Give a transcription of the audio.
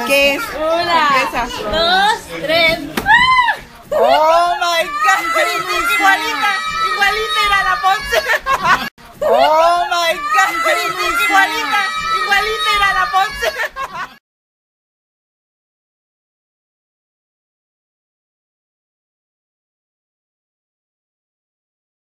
¿Qué es? Una, Empieza. 2, 3. Oh my